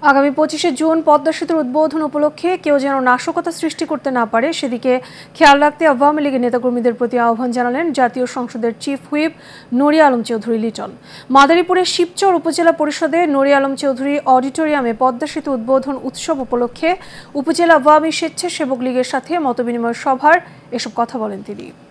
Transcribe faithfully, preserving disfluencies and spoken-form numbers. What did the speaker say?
আগামী পঁচিশে জুন পদ্মা সেতুর উদ্বোধন উপলক্ষে কেউ যেন নাশকতা সৃষ্টি করতে না পারে সেদিকে খেয়াল রাখতে আওয়ামী লীগের নেতাকর্মীদের প্রতি আহ্বান জানালেন জাতীয় সংসদের চিফ হুইপ নুরি আলম চৌধুরী লিটন। মাদারীপুরের শিবচর উপজেলা পরিষদে নুরি আলম চৌধুরী অডিটোরিয়ামে পদ্মা সেতু উদ্বোধন উৎসব উপলক্ষে উপজেলা আওয়ামী স্বেচ্ছাসেবক লীগের সাথে মতবিনিময় সভার এসব কথা বলেন তিনি।